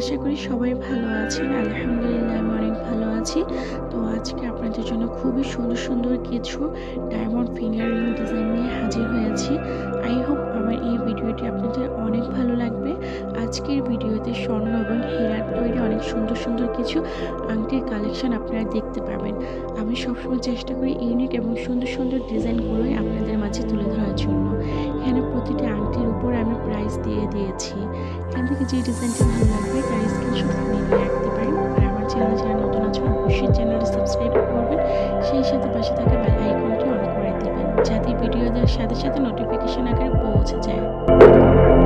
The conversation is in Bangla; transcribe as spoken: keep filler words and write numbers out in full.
আশা করি সবাই ভালো আছেন। আলহামদুলিল্লাহ আমি অনেক ভালো আছি। তো আজকে আপনাদের জন্য খুবই সুন্দর সুন্দর কিছু ডায়মন্ড ফিঙ্গার রিং ডিজাইন নিয়ে হাজির হয়েছি। আই হোপ আমার এই ভিডিওটি আপনাদের অনেক ভালো লাগবে। আজকের ভিডিওতে স্বর্ণ এবং হীরার তৈরি অনেক সুন্দর সুন্দর কিছু আংটির কালেকশন আপনারা দেখতে পাবেন। আমি সবসময় চেষ্টা করি ইউনিক এবং সুন্দর সুন্দর ডিজাইনগুলোই আপনাদের মাঝে তুলে ধরার জন্য। এখানে প্রতিটি আংটির উপর আমি প্রাইস দিয়ে দিয়েছি। এখান থেকে যে ডিজাইনটা ভালো লাগবে তার স্ক্রিনশট নিয়ে রাখতে পারেন। আর আমার চ্যানেলে যারা নতুন আছেন অবশ্যই চ্যানেলটি সাবস্ক্রাইব করবেন, সেই সাথে পাশে থাকা বেল আইকনটি অন করে দেবেন যাতে ভিডিও দেওয়ার সাথে সাথে নোটিফিকেশন আকারে পৌঁছে যায়।